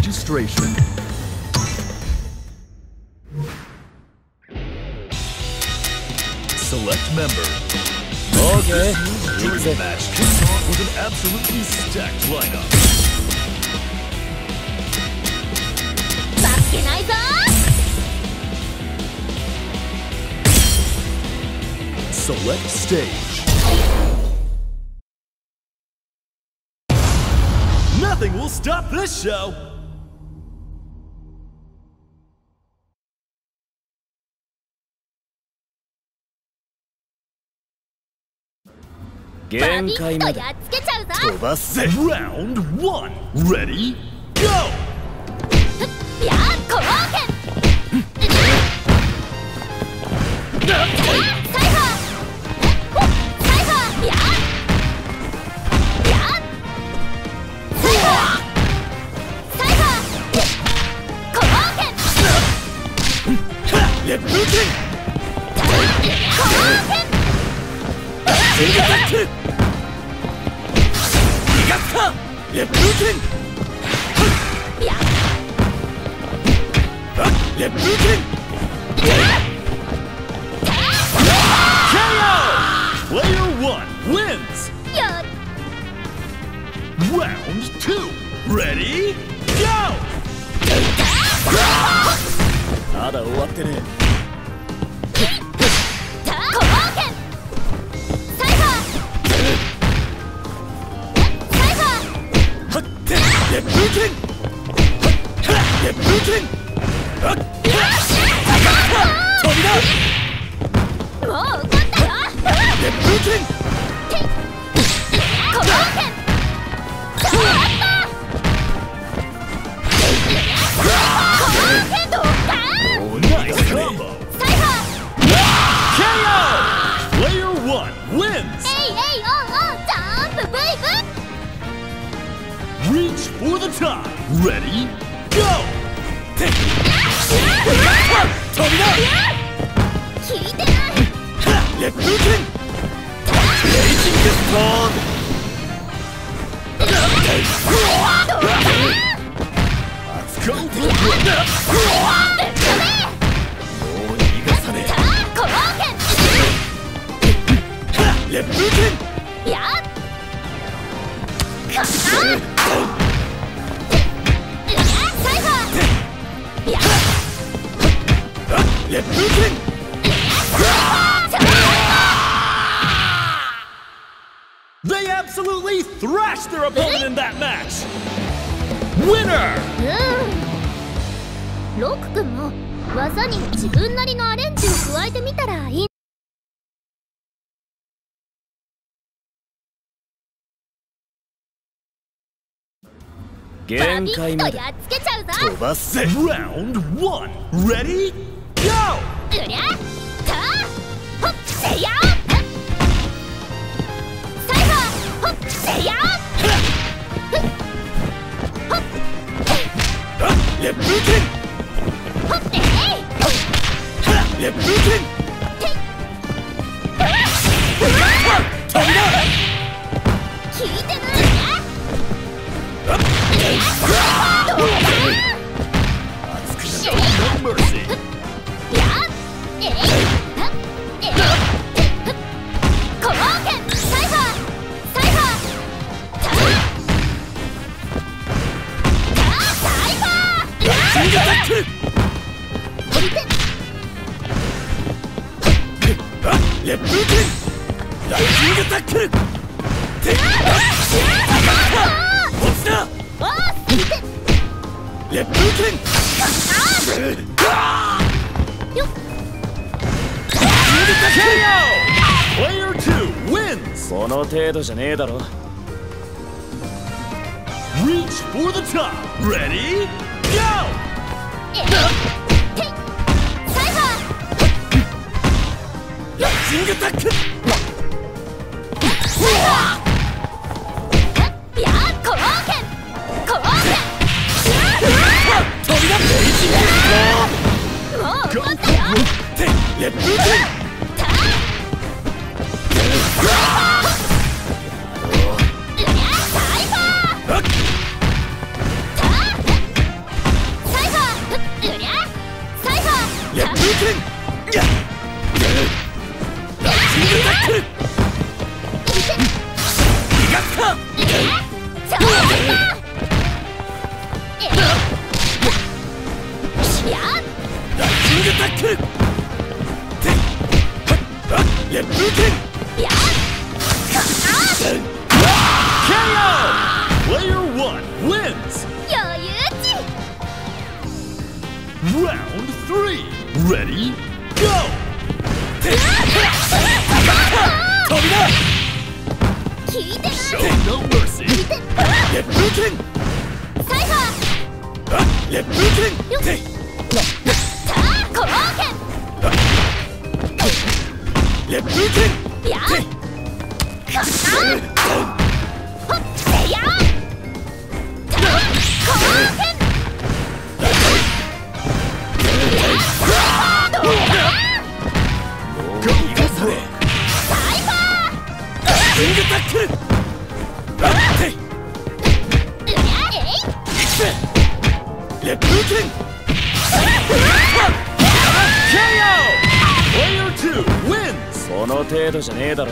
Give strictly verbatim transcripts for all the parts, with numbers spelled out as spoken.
registration. Select member. Okay. Dream match kicks off with an absolutely stacked lineup. 負けないぞ。 Select stage. Nothing will stop this show. 限界までやっつけちゃうぞ。 飛ばすぜ。 Round one. Ready? Go! やっころうけん。サイファー。サイファー。やっ。やっ。サイファー。サイファー。ころうけん。 レップキン。 ころうけん。 レップキン。 やっ。 レップキン。 K O! Player one wins. やっ。 Round two. Ready? Go! まだ終わってねコローケン。サイファー。サイファー。 はっレップキン。レップキン。飛びだ。 もう怒ったよ。 レップキン。 コローケン。コローケンどうか。 Oh, nice combo. サイファー。 K O! Player one wins. えいえいおんおんジャンプブイブイ。 Reach for the top. Ready? Go! 飛びだ。 聞いてない。 レップキン。レイジングストーン。 Let's go for ぶっ飛べ。 もう逃がさねさあコローケン。 え。レップキン。 やっ。かな。サイファー。やっ。 レップキン。 They absolutely thrashed their opponent in that match. Winner! うん。ロック君も技に自分なりのアレンジを加えてみたらいい。 限界までやっつけちゃうぞ。 飛ばすぜ。 Round one. Ready? Go! うりゃたほっせやサイファーほっせやレップキン。 ほってえいレップキン。飛びだ。 聞いてないな。 No mercy. やっえいはっえいコローケンサイファーサイファーたたサイファーシングタックル。レップキン。ライジングタックル。て落ちた。レップキン。 よっ K O! Player two wins. その程度じゃねえだろ。 Reach for the top. Ready? Go! えいていサイファーライジングタックル。 やっコローケンコローケ飛びだ。レイジングストーン。 ンもう怒ったよ。 てレップキン。 たうりゃサイファーた剣やっラッキングタックル逃がすかそうだやっラッキングタックルてはっ烈風剣やっかケーオー! Player one wins! 余裕値 Round three! Ready? Go! て飛びだ聞いてない Show no mercy! 烈風剣サイファーはっ烈風剣てさあコローケ烈風剣やってかほっせやさあコローケどうだゴーガスレサイファーキングタックルはってうやえい烈風剣ケーオー! Player two wins! その程度じゃねえだろ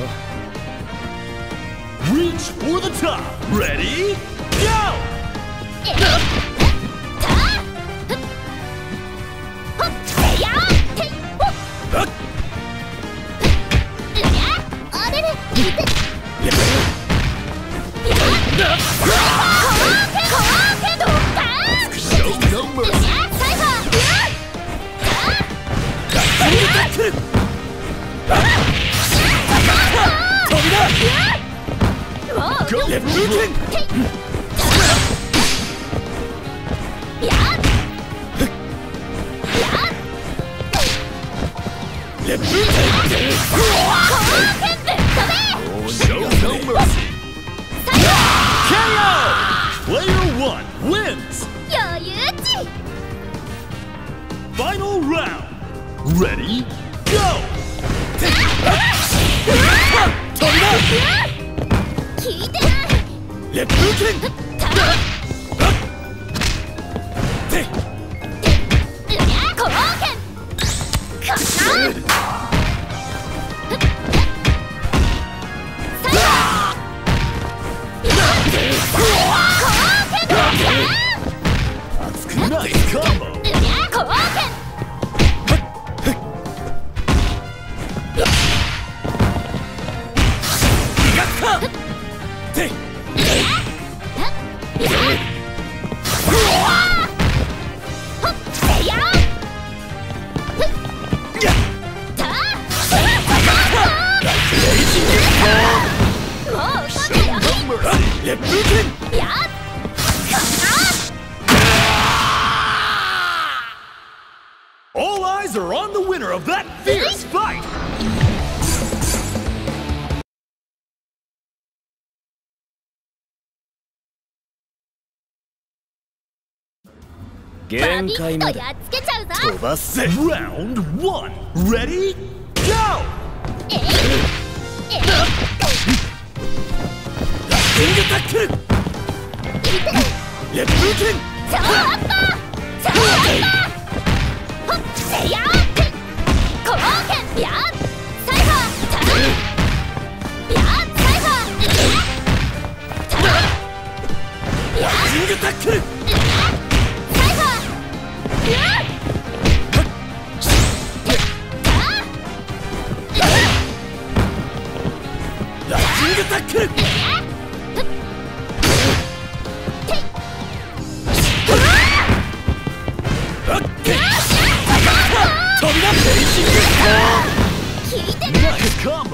Reach for the top! Ready? Go! えいさあほっせやていほっはっうやあれれいて烈やっコローケコローケどうか Show no う mercy! やサイファーうやさラッキングタックル飛びだあもう Go 烈 for 風 broke! 剣ていやっやっ烈風剣コローケぶっ飛べ Show no mercy! サイファケーオー! Player one wins! ー余裕値 Final round! Ready? Go! 飛びだ聞いてない烈風剣たてうやコローケかなサイファーやっコローケどうか熱くな Nice combo! うやコローケ逃がすかてほっせややたもう嘘だよ No mercy! 烈風剣やっか All eyes are on the winner of that fierce fight! バ限ビッ界までとやっつけちゃうぞ飛ばせ Round one! Ready? Go! えいえいラッキングタックル烈風剣超アッパー超アッパーほっせやってコローケやっサイファーたやっサイファーたやっキングタックルサイファーやっラッキングタックルオッケー飛びだベイジング聞いてない Nice combo!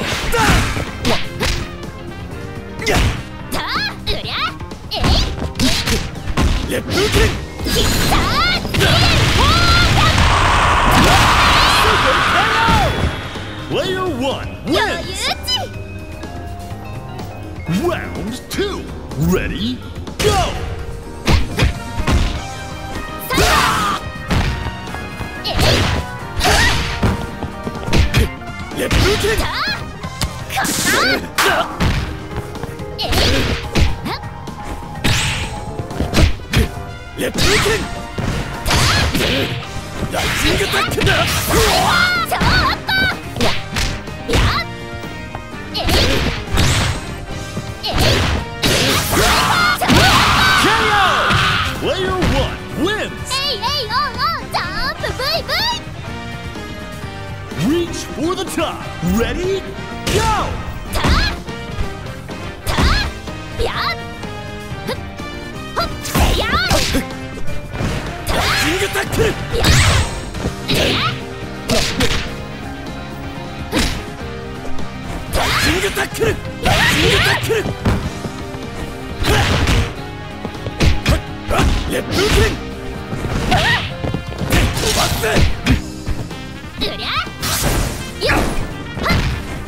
やたうりゃえい烈風剣きったー逃げる Player one 余裕 wins! 値 Round two! Ready? Go! えい烈風剣たかなえい烈風剣ライジングタックだ。 超アッパー。ややえいえい Player one wins! えいえいおんおんジャンプ ブイブイ Reach for the top! Ready? Go! たたやふっほっせやライジングタック。 やえライジングタック。ライジングタック。烈風剣。飛ばす。 うりゃよっはっ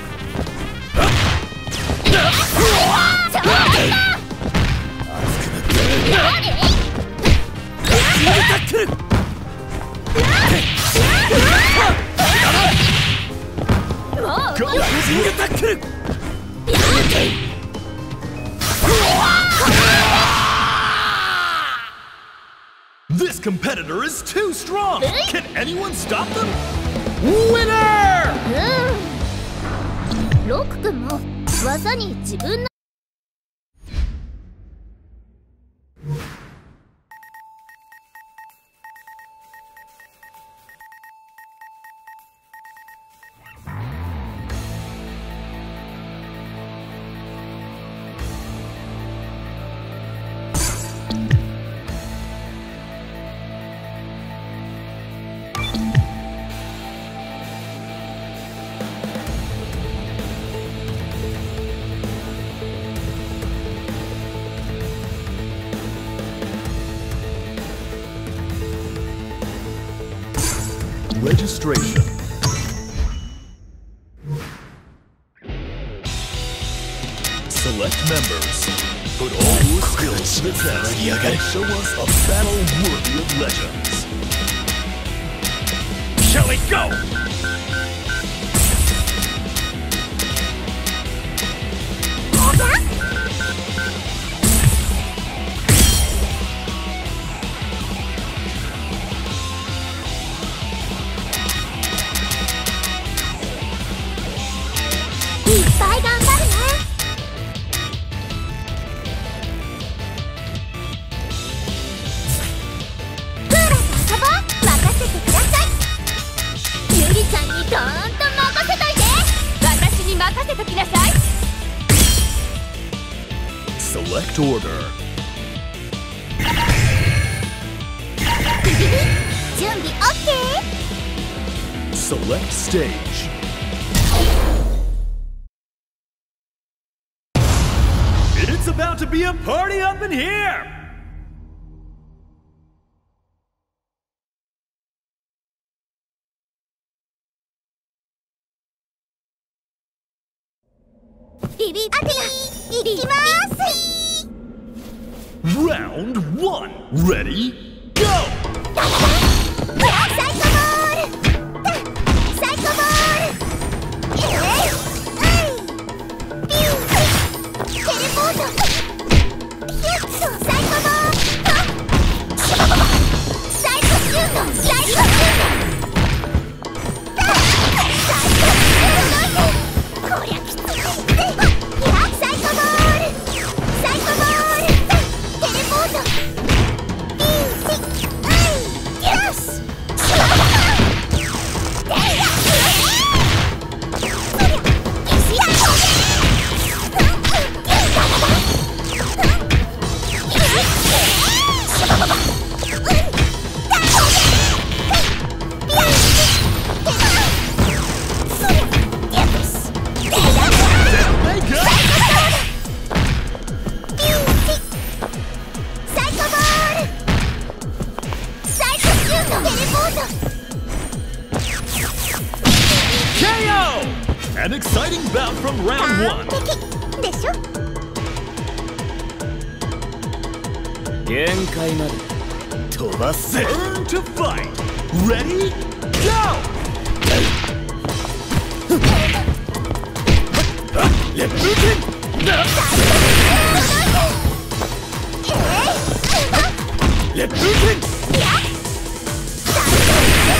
やちょっと熱くなってる。 やえいライジングタックル。 もうライジングタックル。 This competitor is too strong! Can anyone stop them? Winner! うんロック君も技に自分の Registration. Select members. Put all your skills to the test and show us a battle worthy of legends. Shall we go? いっぱい頑張るね。クーラーと遊ぼう。任せてください。ゆりちゃんにどーんと任せといて。私に任せときなさい。 Select order. 準備 OK。 Select stage. It's about to be a party up in here! Bibi,いきます。 Round one. Ready? Go! サイコボール。サイコボール。えい、はい。ピュー。テレポート。ヒュッとサイコボール。サイコシュート。サイコシュート。サイコシュート。こりゃきつい。サイコボール。サイコボール。テレポート。ピュー。よし。 An exciting bout from round one. でしょ。 限界まで飛ばせ。 Turn to fight. Ready? Go! 烈風剣。烈風剣。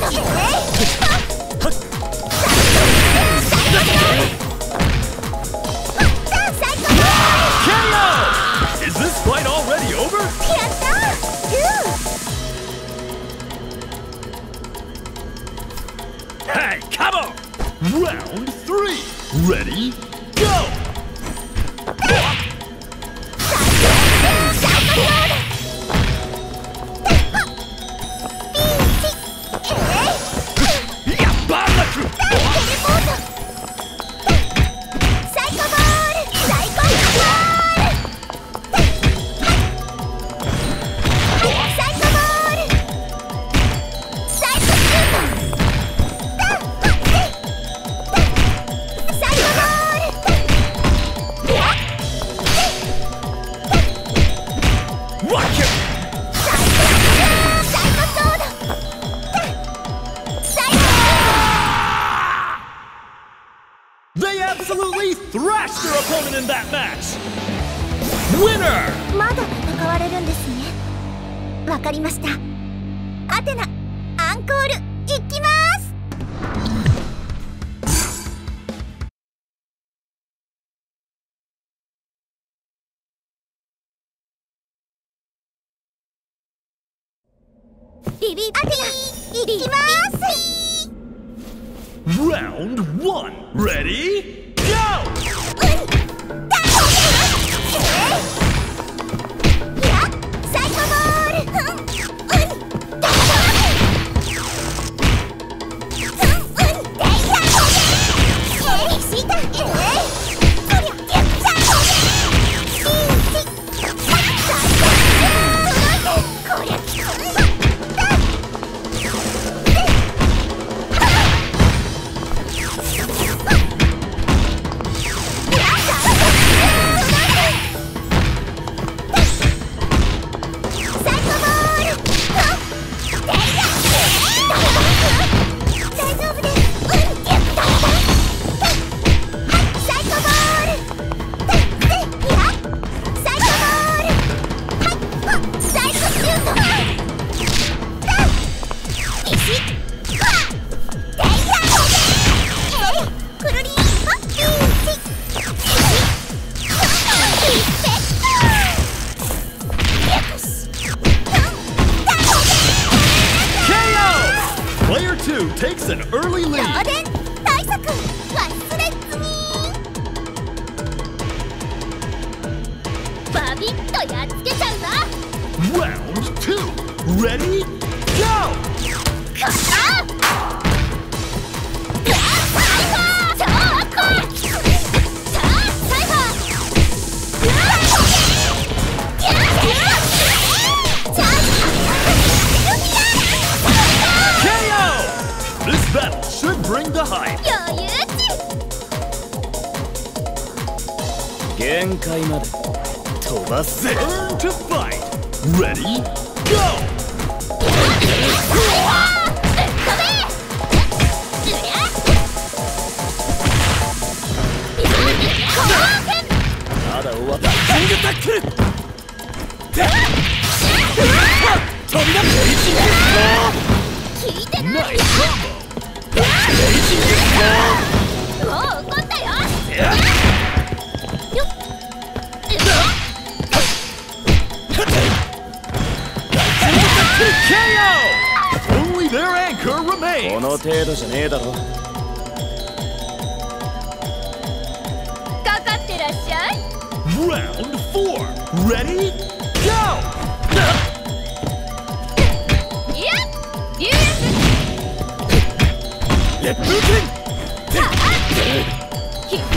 Is this fight already over? やったー。 Hey, come on! Round three. Ready? Go! They absolutely thrashed their opponent in that match! Winner! まだ戦われるんですね。わかりました。アテナ、アンコール、いきます。ビビアテナ、いきます。 Round one. Ready? Go! Player two takes an early lead. 対策忘れずに。バビッとやっつけちゃうわ。 Round two. Ready? Go! かあ！サイファー！超怖い！さあ、サイファー！ This battle should bring the hype. 余裕値。 限界まで飛ばせ。 Turn to fight. Ready? Go! まだ終わった。キングタックル。飛び出す。 聞いてない。 Nice combo. もう怒ったよ。よっ。 ケーオー! Only their anchor remains. この程度じゃねえだろ。 かかってらっしゃい。 Round four. Ready? Go! いや、ユーエス。 レップキン。 さあ、ひっか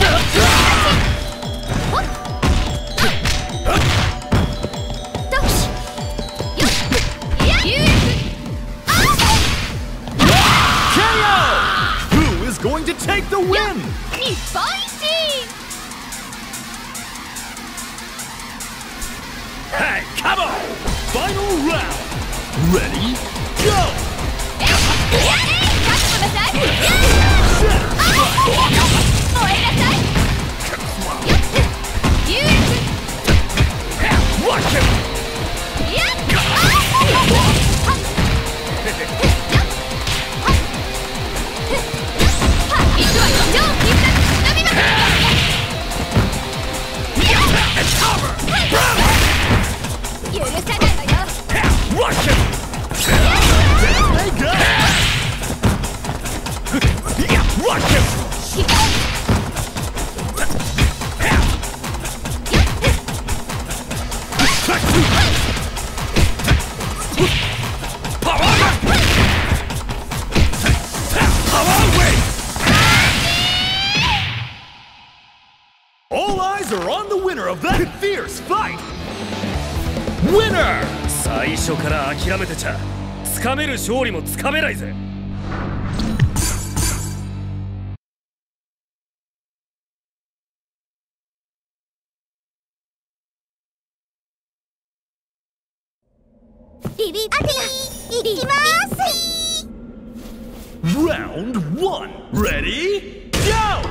Going to take the win! 日本一 Hey, come on! Final round! Ready? Go! えっ、えっ、勝ってください。燃えなさい。よっ、ユーエス。 Watch it! いやっ、はっはっ are on the winner of that fierce fight. Winner! 最初から諦めてちゃつかめる勝利もつかめないぜ。 ビビ当ていきます。 Round one. Ready? Go!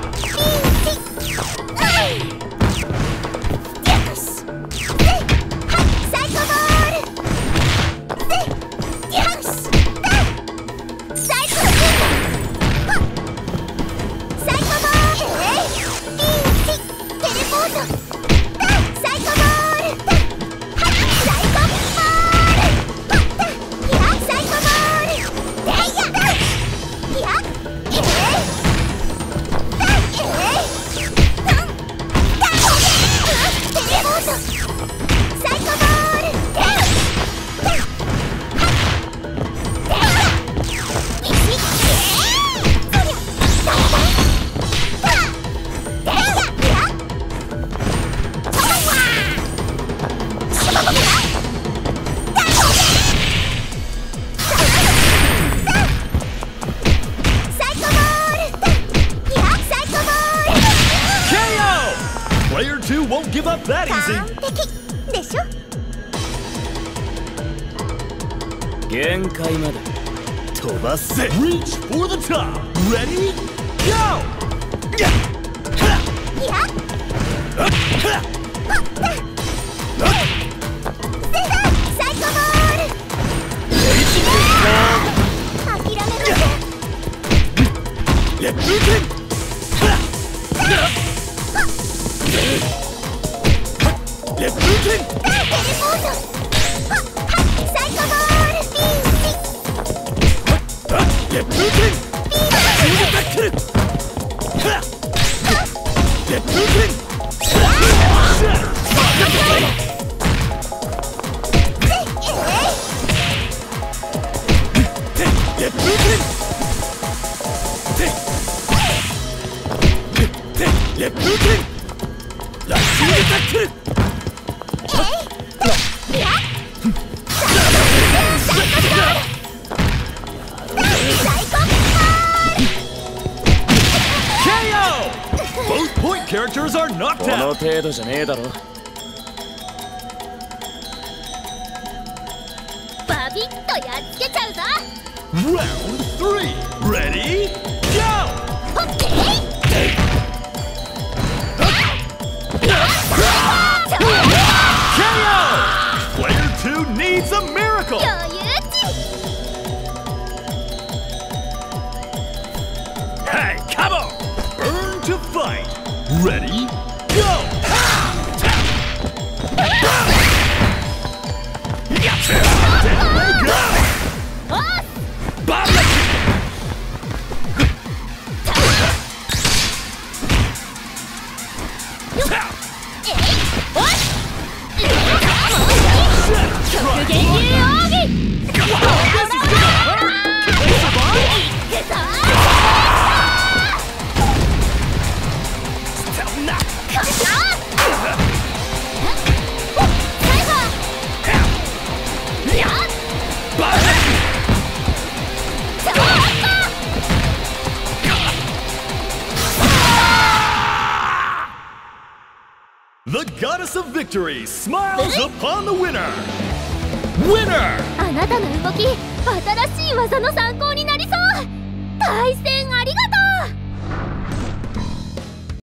限界まで飛ばせ。 Reach for the top. Ready? Go! Characters are knocked この out. 程度じゃねえだろ。 バビッとやっつけちゃうぞ。 Round three. Ready? Go! オッケー。 K O! Player two needs a miracle. 余裕値。 Hey, come on! Burn to fight. Ready? Go! There they go! おっ。 The goddess of victory smiles upon the winner. Winner! あなたの動き、新しい技の参考になりそう。対戦